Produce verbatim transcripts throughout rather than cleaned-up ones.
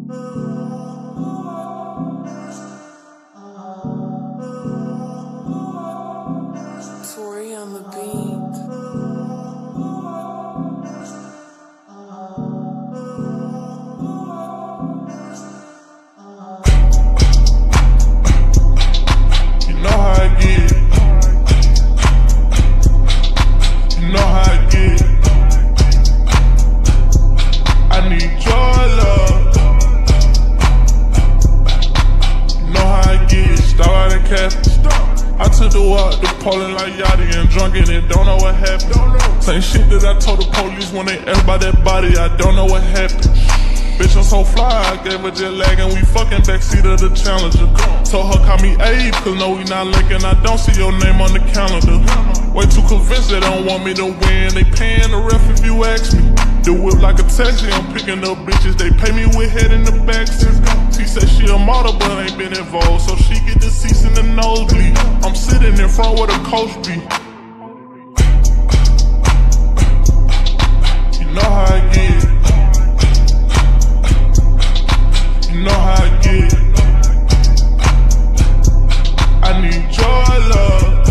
Tori on the beat. You know how I get. You know how I get. I need your love. You know how I get. Start out of cafe. I took the walk to Poland like Yachty and drunk in it, don't know what happened. Same shit that I told the police when they asked about that body, I don't know what happened. Bitch, I'm so fly, I gave her jet lag and we fucking backseat of the Challenger. Told her call me Abe, cause no we not linking, I don't see your name on the calendar. Way too convinced they don't want me to win, they paying the ref if you ask me. The whip like a taxi, I'm picking up bitches, they pay me with head in the backseat. She said she a model but ain't been involved, so she get the seats in the nosebleed. I'm sitting in front where the coach be. You know how I get. You know how I get. I need your love.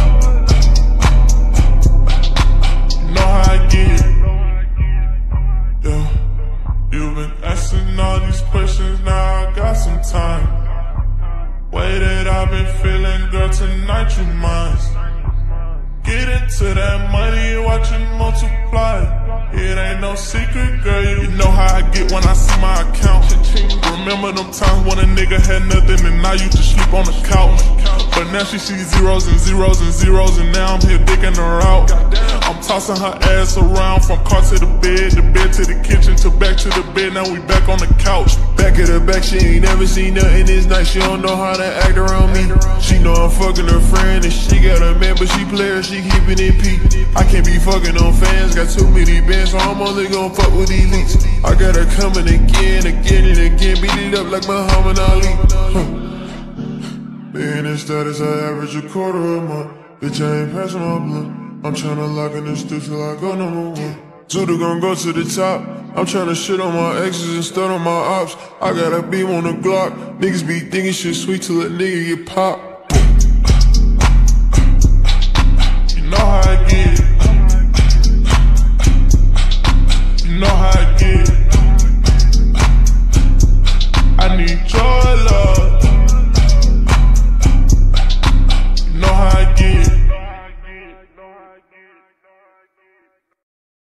You know how I get. Yeah. You've been asking all these questions, now I got some time. Way that I've been feeling, girl, tonight you mine. Get into that money, watch it multiply. It ain't no secret, girl, you know how I get when I see my account. Remember them times when a nigga had nothing and now you just sleep on the couch. But now she sees zeros and zeros and zeros and now I'm here digging her out. I'm tossing her ass around from car to the bed, the bed to the kitchen, to back to the bed, now we back on the couch. Back at the back, she ain't never seen nothing this night, she don't know how to act around me. She know I'm fucking her friend and she got a man but she play her, she keeping it peak. I can't be fucking on fans, got too many bands, so I'm only gon' fuck with elites. I got her coming again, again and again, beat it up like Muhammad Ali. Huh. Being in status, I average a quarter a month. Bitch, I ain't passing my blunt. I'm tryna lock in the stew till I go number one. Zuda gon' go to the top. I'm tryna shit on my exes and stun on my ops. I got a beam on the Glock. Niggas be thinking shit sweet till a nigga get popped. You know how I get. You know how I get.